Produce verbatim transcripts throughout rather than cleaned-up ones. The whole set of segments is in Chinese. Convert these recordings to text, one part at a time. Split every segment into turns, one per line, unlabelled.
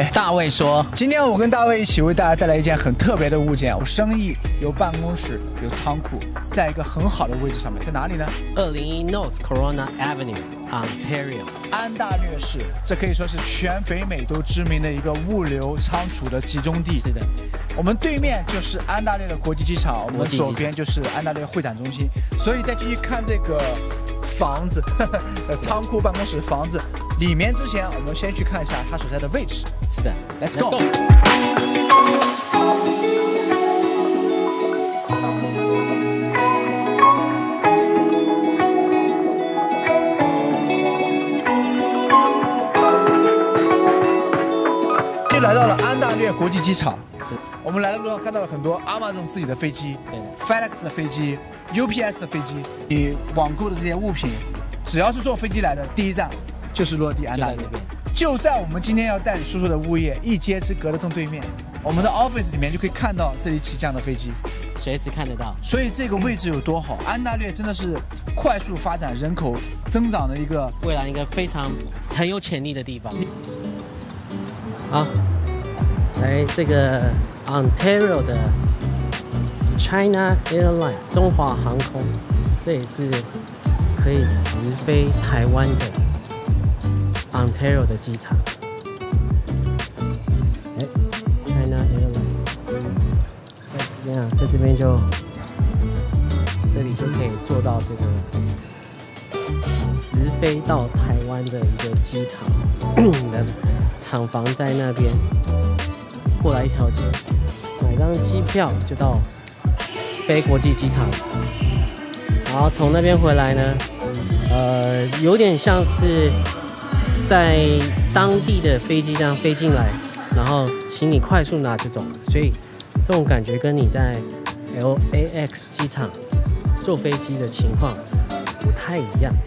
大卫说，
今天我跟大卫一起为大家带来一件很特别的物件，有生意，有办公室，有仓库，在一个很好的位置上面，在哪里呢？
二零一 North Corona Avenue Ontario
安大略市，这可以说是全北美都知名的一个物流仓储的集中地。
是的，
我们对面就是安大略的国际机场，我们左边就是安大略会展中心。所以再继续看这个房子，呵呵仓库、办公室、房子里面之前，我们先去看一下它所在的位置。
是的
，Let's go。又来到了安大略国际机场，
是
我们来的路上看到了很多Amazon自己的飞机，
对的
，FedEx 的飞机 ，U P S 的飞机。你网购的这些物品，只要是坐飞机来的，第一站就是落地安大略。就在我们今天要带你说说的物业一街之隔的正对面，我们的 office 里面就可以看到这里起降的飞机，
随时看得到。
所以这个位置有多好？安大略真的是快速发展、人口增长的一个
未来一个非常很有潜力的地方。好，来这个 Ontario 的 China Airline 中华航空，这也是可以直飞台湾的 Ontario 的机场。哎 ，China Airline， 那样在这边就这里就可以做到这个直飞到台湾的一个机场，你的厂房在那边，过来一条街，买张机票就到飞国际机场，然后从那边回来呢，呃，有点像是在当地的飞机这样飞进来，然后请你快速拿就走了，所以这种感觉跟你在 L A X 机场坐飞机的情况不太一样。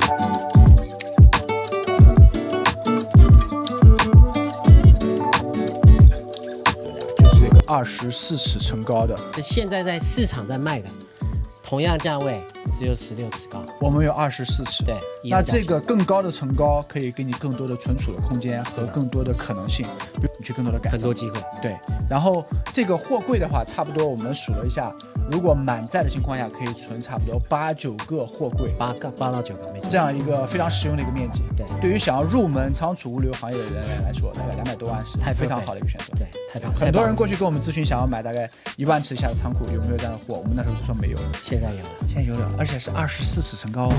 二十四尺层高的，
现在在市场在卖的，同样价位只有十六尺高，
我们有二十四尺。
对，
那这个更高的层高可以给你更多的存储的空间和更多的可能性，比如你去更多的改造，
很多机会。
对，然后这个货柜的话，差不多我们数了一下，如果满载的情况下，可以存差不多八九个货柜，
八个八到九个，没错。
这样一个非常实用的一个面积。
对，
对于想要入门仓储物流行业的人来说，大概两百多万是非常好的一个选择。
对，太棒了。
很多人过去跟我们咨询，想要买大概一万尺以下的仓库，有没有这样的货？我们那时候就说没有，
现在有了，
现在有了，而且是二十四尺层高。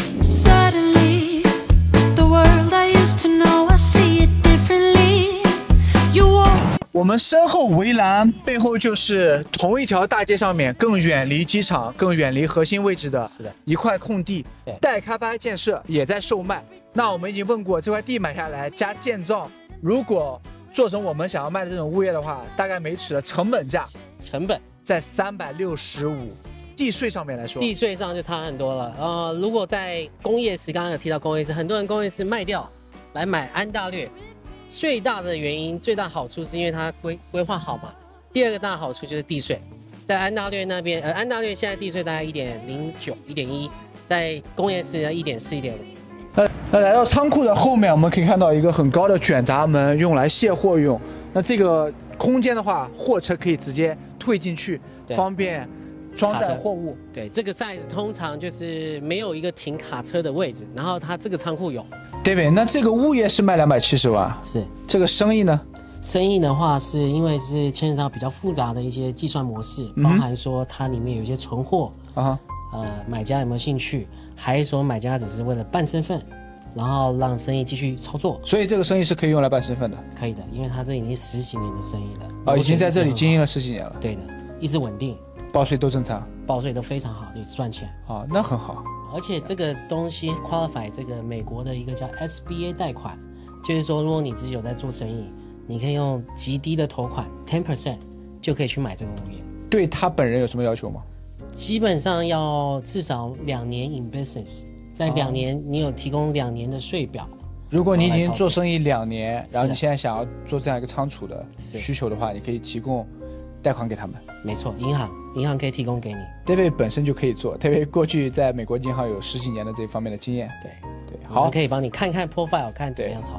Suddenly, the world I used to know, I see it differently. You walk.
我们身后围栏背后就是同一条大街上面更远离机场、更远离核心位置的一块空地，待开发建设也在售卖。那我们已经问过，这块地买下来加建造，如果做成我们想要卖的这种物业的话，大概每尺的成本价
成本
在三百六十五。地税上面来说，
地税上就差很多了。呃，如果在工业时，刚刚有提到工业时，很多人工业时卖掉来买安大略，最大的原因、最大好处是因为它规规划好嘛。第二个大好处就是地税，在安大略那边，呃，安大略现在地税大概一点零九、一点一，在工业时呢一点四、一点五。
那那来到仓库的后面，我们可以看到一个很高的卷闸门，用来卸货用。那这个空间的话，货车可以直接退进去，方便装载货物。
对，这个 size 通常就是没有一个停卡车的位置，然后它这个仓库有。
David， 那这个物业是卖两百七十万，
是
这个生意呢？
生意的话，是因为是牵扯到比较复杂的一些计算模式，包含说它里面有一些存货啊，呃，买家有没有兴趣，还是说买家只是为了办身份，然后让生意继续操作。
所以这个生意是可以用来办身份的，
可以的，因为它这已经十几年的生意了，
啊，已经在这里经营了十几年了。
对的，一直稳定，
报税都正常，
报税都非常好，就赚钱。
啊，那很好。
而且这个东西 qualify 这个美国的一个叫 S B A 贷款，就是说如果你自己有在做生意，你可以用极低的头款 ten percent 就可以去买这个物业。
对他本人有什么要求吗？
基本上要至少两年 in business， 在两年、哦、你有提供两年的税表。
如果你已经做生意两年，然后你现在想要做这样一个仓储的需求的话，你可以提供贷款给他们。
没错，银行银行可以提供给你。
David 本身就可以做 ，David 过去在美国银行有十几年的这方面的经验。
对
对，好，
可以帮你看看 profile， 看怎么样操作。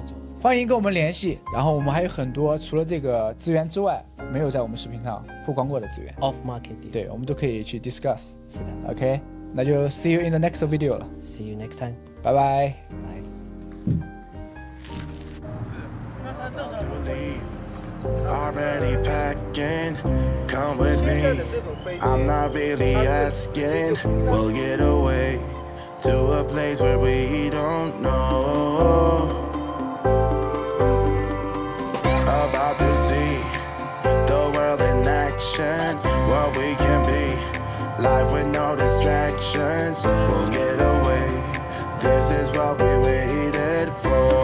欢迎跟我们联系。然后我们还有很多除了这个资源之外，没有在我们视频上曝光过的资源
，off market deal。
对，我们都可以去 discuss。
是的。
OK， 那就 see you in the next video 了。
See you next time。
拜拜。
Already packing, come with me. I'm not really asking. We'll get away to a place where we don't know. About to see the world in action, what we can be. Life with no distractions. We'll get away. This is what we waited for.